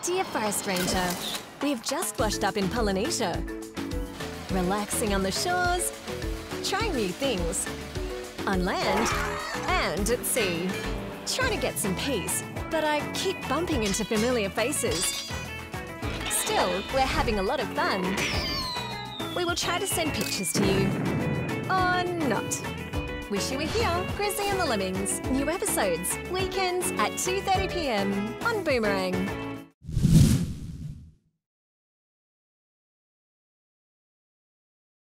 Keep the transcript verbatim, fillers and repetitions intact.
Dear Forest Ranger, we've just washed up in Polynesia. Relaxing on the shores, trying new things. On land and at sea. Trying to get some peace, but I keep bumping into familiar faces. Still, we're having a lot of fun. We will try to send pictures to you. Or not. Wish you were here, Grizzy and the Lemmings. New episodes, weekends at two thirty p m on Boomerang.